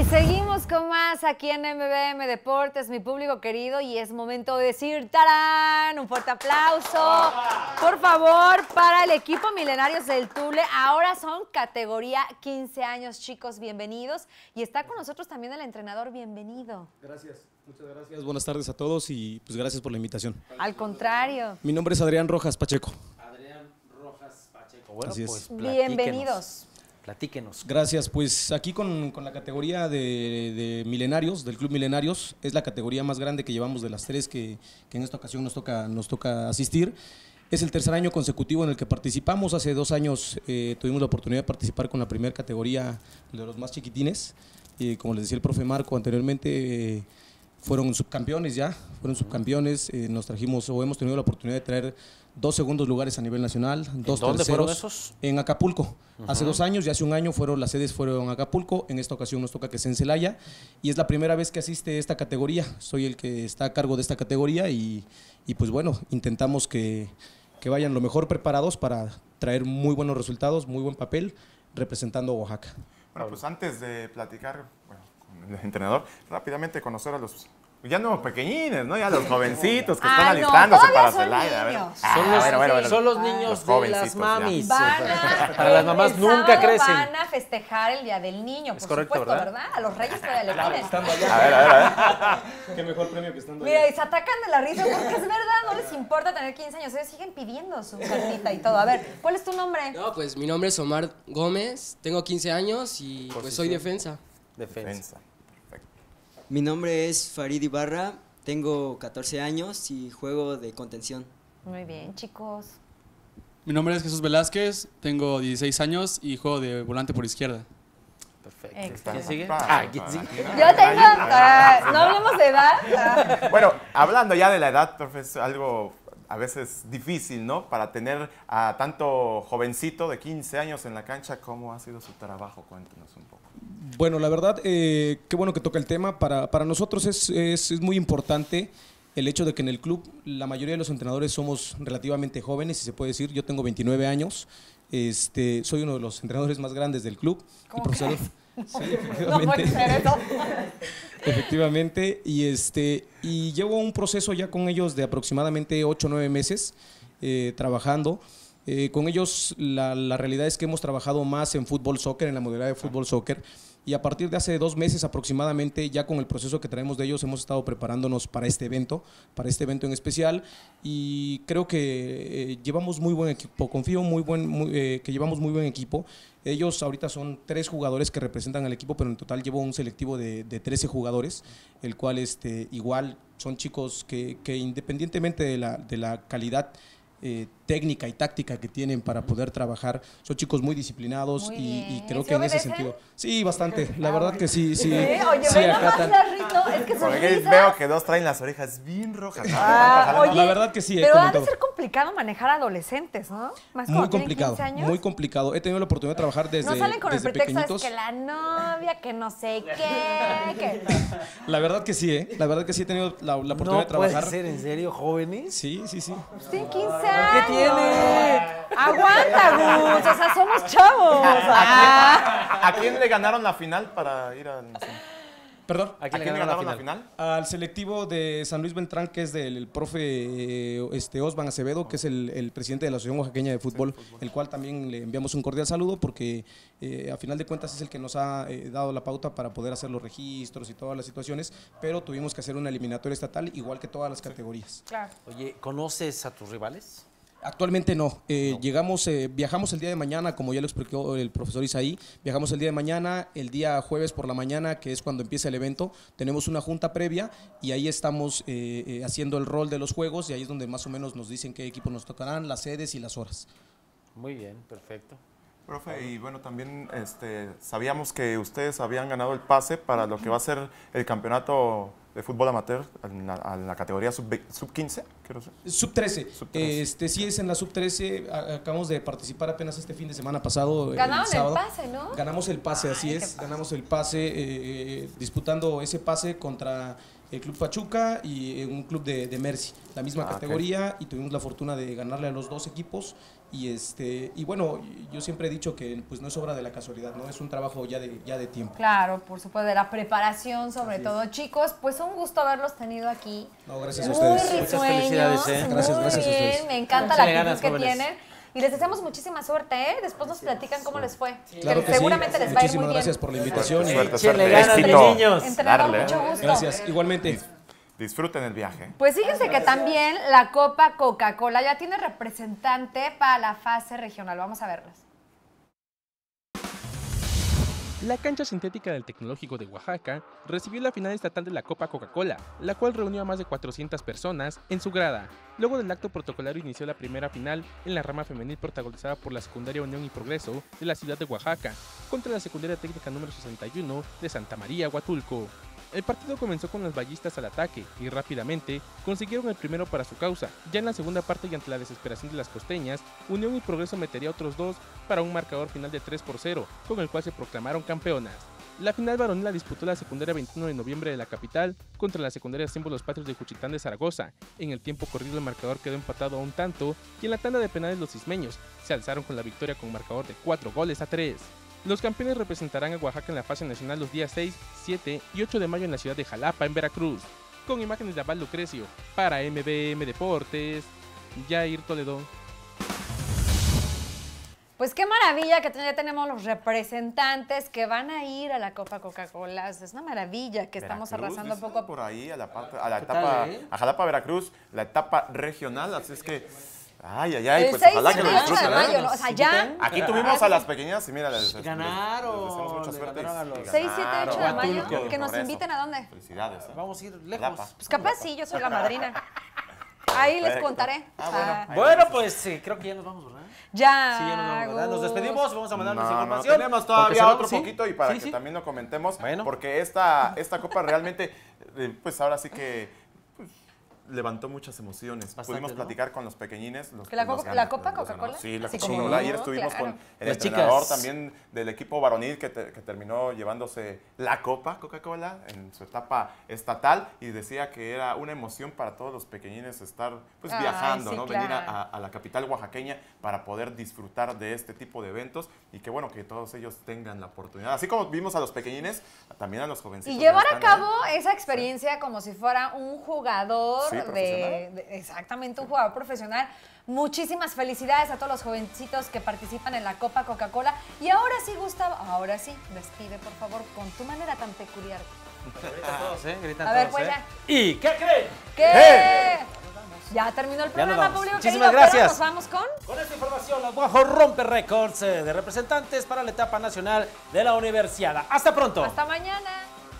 Seguimos con más aquí en MBM Deportes, mi público querido, y es momento de decir ¡tarán! Un fuerte aplauso, por favor, para el equipo Milenarios del Tule. Ahora son categoría 15 años, chicos, bienvenidos. Y está con nosotros también el entrenador, bienvenido. Gracias, muchas gracias. Buenas tardes a todos y pues gracias por la invitación. Al contrario. Mi nombre es Adrián Rojas Pacheco. Adrián Rojas Pacheco. Bueno, Así es. pues Bienvenidos. Platíquenos. Gracias, pues aquí con la categoría de Milenarios, del Club Milenarios, es la categoría más grande que llevamos de las tres que en esta ocasión nos toca asistir. Es el tercer año consecutivo en el que participamos. Hace 2 años tuvimos la oportunidad de participar con la primera categoría de los más chiquitines. Como les decía el profe Marco anteriormente, fueron subcampeones ya, nos trajimos o hemos tenido la oportunidad de traer 2 segundos lugares a nivel nacional, 2 ¿Dónde terceros. fueron esos? En Acapulco. Hace 2 años y hace 1 año las sedes fueron en Acapulco. En esta ocasión nos toca que sea en Celaya y es la primera vez que asiste esta categoría. Soy el que está a cargo de esta categoría y pues bueno, intentamos que vayan lo mejor preparados para traer muy buenos resultados, muy buen papel representando a Oaxaca. Bueno, pues antes de platicar con el entrenador, rápidamente conocer a los, ya no pequeñines, ¿no? Ya los jovencitos que están alistándose para Celaya. Son los niños de las mamis. Para las mamás nunca crecen. Van a festejar el Día del Niño, por correcto, supuesto, ¿verdad? A los Reyes todavía le piden. Estando allá. Qué mejor premio que estando allá. Mira, y se atacan de la risa porque es verdad, no les importa tener 15 años. Ellos siguen pidiendo su carnita y todo. A ver, ¿cuál es tu nombre? No, pues mi nombre es Omar Gómez, tengo 15 años y pues soy defensa. Defensa. Mi nombre es Farid Ibarra, tengo 14 años y juego de contención. Muy bien, chicos. Mi nombre es Jesús Velázquez, tengo 16 años y juego de volante por izquierda. Perfecto. ¿Quién sigue? ¿quién sigue? Yo tengo, no hablemos de edad. Bueno, hablando ya de la edad, profe, es algo a veces difícil, ¿no? Para tener a tanto jovencito de 15 años en la cancha, ¿cómo ha sido su trabajo? Cuéntenos un poco. Bueno, la verdad, qué bueno que toca el tema. Para nosotros es muy importante el hecho de que en el club la mayoría de los entrenadores somos relativamente jóvenes, si se puede decir. Yo tengo 29 años, soy uno de los entrenadores más grandes del club. ¿Cómo profesor, crees? sí, efectivamente. No puede ser eso. Efectivamente, y llevo un proceso ya con ellos de aproximadamente 8 o 9 meses trabajando. Con ellos la realidad es que hemos trabajado más en fútbol soccer, en la modalidad de fútbol soccer, y a partir de hace 2 meses aproximadamente, ya con el proceso que traemos de ellos, hemos estado preparándonos para este evento en especial, y creo que llevamos muy buen equipo, confío que llevamos muy buen equipo. Ellos ahorita son 3 jugadores que representan al equipo, pero en total llevo un selectivo de 13 jugadores, el cual igual son chicos que independientemente de la calidad técnica y táctica que tienen para poder trabajar, son chicos muy disciplinados y creo que en ese sentido, sí, bastante, la verdad que sí, Oye, sí bueno, acatan. es que son Porque risas. veo que 2 traen las orejas bien rojas. Oye, la verdad que sí, he pero ha de comentado. ser complicado manejar adolescentes, ¿no? Más como Muy tienen complicado, 15 años. muy complicado. He tenido la oportunidad de trabajar desde No salen con el desde pretexto pequeñitos. es que la novia, que no sé qué. La verdad que sí, la verdad que sí he tenido la oportunidad de trabajar. ¿Puede ser en serio, jóvenes? Sí. Pues tienen 15 años. ¿Qué tiene? Aguanta, Gus. O sea, somos chavos. ¿A quién le ganaron la final para ir al nacional? Perdón. ¿A quién le ganaron la final? Al selectivo de San Luis Beltrán, que es del profe Osvan Acevedo, que es el presidente de la Asociación Oaxaqueña de Fútbol, el cual también le enviamos un cordial saludo porque a final de cuentas es el que nos ha dado la pauta para poder hacer los registros y todas las situaciones, pero tuvimos que hacer una eliminatoria estatal igual que todas las categorías. Claro. Oye, ¿conoces a tus rivales? Actualmente no. Viajamos el día de mañana, como ya lo explicó el profesor Isaí, viajamos el día de mañana, el día jueves por la mañana, que es cuando empieza el evento, tenemos una junta previa y ahí estamos haciendo el rol de los juegos y ahí es donde más o menos nos dicen qué equipo nos tocarán, las sedes y las horas. Muy bien, perfecto. Profe, y bueno, también sabíamos que ustedes habían ganado el pase para lo que va a ser el campeonato de fútbol amateur a la categoría sub-15, quiero decir. Sub-13. Sí, es en la sub-13. Acabamos de participar apenas este fin de semana pasado. Ganaron el pase, ¿no? Ganamos el pase, así es. Ganamos el pase, disputando ese pase contra el Club Pachuca y un club de Mercy, la misma categoría, y tuvimos la fortuna de ganarle a los dos equipos. Y bueno, yo siempre he dicho que pues no es obra de la casualidad, ¿no? Es un trabajo ya de tiempo. Claro, por supuesto, de la preparación sobre todo. Chicos, pues un gusto haberlos tenido aquí. No, gracias a ustedes. Muchas felicidades, Gracias a ustedes. Me encanta la actitud que tienen. Y les deseamos muchísima suerte, ¿eh? Después nos platican cómo les fue. Claro que seguramente les va a ir muy bien. Muchísimas gracias por la invitación. Échenle ganas, niños. Entrenador, mucho gusto. Gracias, igualmente. Disfruten el viaje. Pues fíjense que también la Copa Coca-Cola ya tiene representante para la fase regional. Vamos a verlos. La cancha sintética del Tecnológico de Oaxaca recibió la final estatal de la Copa Coca-Cola, la cual reunió a más de 400 personas en su grada. Luego del acto protocolario inició la primera final en la rama femenil protagonizada por la secundaria Unión y Progreso de la ciudad de Oaxaca contra la secundaria técnica número 61 de Santa María, Huatulco. El partido comenzó con los ballistas al ataque y rápidamente consiguieron el primero para su causa. Ya en la segunda parte y ante la desesperación de las costeñas, Unión y Progreso metería otros dos para un marcador final de 3-0, con el cual se proclamaron campeonas. La final varonil la disputó la secundaria 21 de noviembre de la capital contra la secundaria Símbolos Patrios de Juchitán de Zaragoza. En el tiempo corrido el marcador quedó empatado a un tanto y en la tanda de penales los cismeños se alzaron con la victoria con marcador de 4-3. Los campeones representarán a Oaxaca en la fase nacional los días 6, 7 y 8 de mayo en la ciudad de Jalapa, en Veracruz. Con imágenes de Abad Lucrecio, para MBM Deportes, Jair Toledo. Pues qué maravilla que ya tenemos los representantes que van a ir a la Copa Coca-Cola. Es una maravilla que estamos arrasando poco a poco. Por ahí a la etapa, a Jalapa, Veracruz, la etapa regional, así es que... pues ojalá que lo disfruten. Mayo, ¿no? O sea, ya. Aquí tuvimos a las pequeñas y mira, ganaron. Les deseamos mucha suerte. 6, 7, 8 de mayo. Que nos inviten a dónde. Felicidades. Vamos a ir lejos. Pues capaz sí, yo soy la madrina. Ahí les contaré. Bueno, pues creo que ya nos vamos, ¿verdad? Ya. Sí, ya nos vamos, ¿verdad? Nos despedimos, vamos a mandarnos información. Tenemos todavía otro poquito y para que también lo comentemos, porque esta copa realmente, pues ahora sí que levantó muchas emociones. Pudimos platicar con los pequeñines. ¿La Copa Coca-Cola? Sí, la Coca-Cola. Ayer estuvimos con el entrenador también del equipo varonil que terminó llevándose la Copa Coca-Cola en su etapa estatal y decía que era una emoción para todos los pequeñines estar pues viajando, ¿no? Venir a la capital oaxaqueña para poder disfrutar de este tipo de eventos y que bueno, que todos ellos tengan la oportunidad. Así como vimos a los pequeñines, también a los jovencitos. Y llevar a cabo esa experiencia como si fuera un jugador exactamente, un jugador profesional. Muchísimas felicidades a todos los jovencitos que participan en la Copa Coca-Cola. Y ahora sí, Gustavo, ahora sí, despide por favor con tu manera tan peculiar. Gritan todos, gritan a ver, pues ya. ¿Y qué creen? ¿Qué? Ya terminó el programa, público. Muchísimas gracias. Nos vamos con esta información, la Guajo rompe récords de representantes para la etapa nacional de la Universiada. Hasta pronto. Hasta mañana.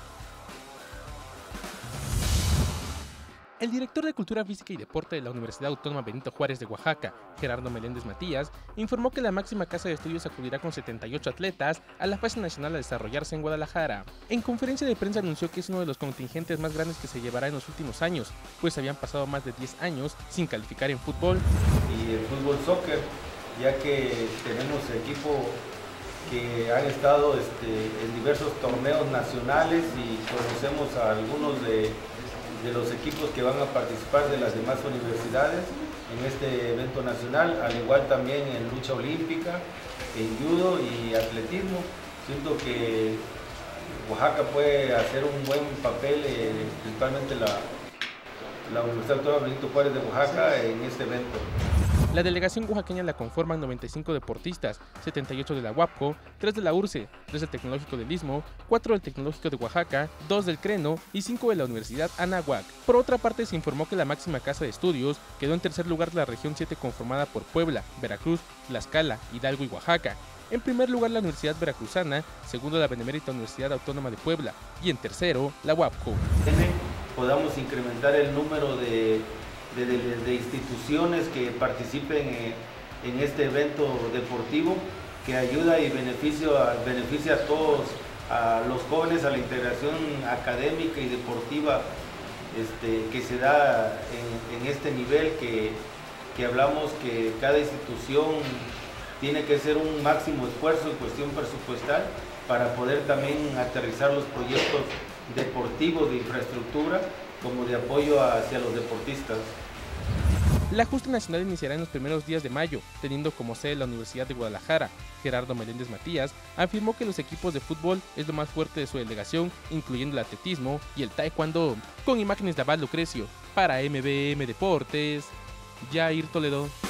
El director de Cultura Física y Deporte de la Universidad Autónoma Benito Juárez de Oaxaca, Gerardo Meléndez Matías, informó que la máxima casa de estudios acudirá con 78 atletas a la fase nacional a desarrollarse en Guadalajara. En conferencia de prensa anunció que es uno de los contingentes más grandes que se llevará en los últimos años, pues habían pasado más de 10 años sin calificar en fútbol. Y el fútbol soccer, ya que tenemos equipo que han estado en diversos torneos nacionales y conocemos a algunos de los equipos que van a participar de las demás universidades en este evento nacional, al igual también en lucha olímpica, en judo y atletismo. Siento que Oaxaca puede hacer un buen papel, principalmente la Universidad Autónoma Benito Juárez de Oaxaca en este evento. La delegación oaxaqueña la conforman 95 deportistas, 78 de la UAPCO, 3 de la URCE, 3 del Tecnológico del Istmo, 4 del Tecnológico de Oaxaca, 2 del CRENO y 5 de la Universidad Anáhuac. Por otra parte, se informó que la máxima casa de estudios quedó en tercer lugar de la región 7 conformada por Puebla, Veracruz, Tlaxcala, Hidalgo y Oaxaca. En primer lugar la Universidad Veracruzana, segundo la Benemérita Universidad Autónoma de Puebla y en tercero la UAPCO. Podamos incrementar el número de instituciones que participen en este evento deportivo que ayuda y beneficia a todos, a los jóvenes, a la integración académica y deportiva que se da en este nivel que hablamos que cada institución tiene que hacer un máximo esfuerzo en cuestión presupuestal para poder también aterrizar los proyectos deportivos de infraestructura como de apoyo hacia los deportistas. La justa nacional iniciará en los primeros días de mayo, teniendo como sede la Universidad de Guadalajara. Gerardo Meléndez Matías afirmó que los equipos de fútbol es lo más fuerte de su delegación, incluyendo el atletismo y el taekwondo. Con imágenes de Abad Lucrecio, para MBM Deportes, Jair Toledo.